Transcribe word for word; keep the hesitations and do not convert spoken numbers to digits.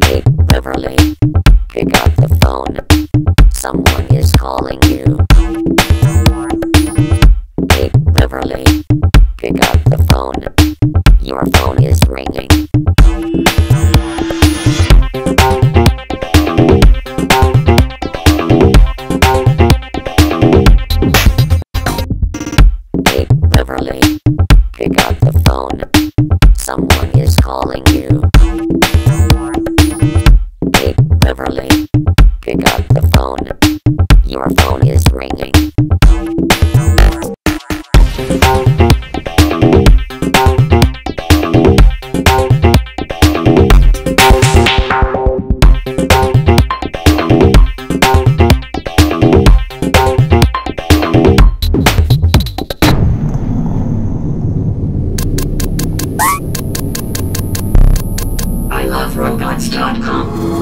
Hey, Beverly, pick up the phone. Someone is calling you. Hey, Beverly, pick up the phone. Your phone is ringing. Hey, Beverly, pick up the phone. Someone is calling you. Hey, Beverly, pick up the phone. Your phone is ringing. I love robots dot com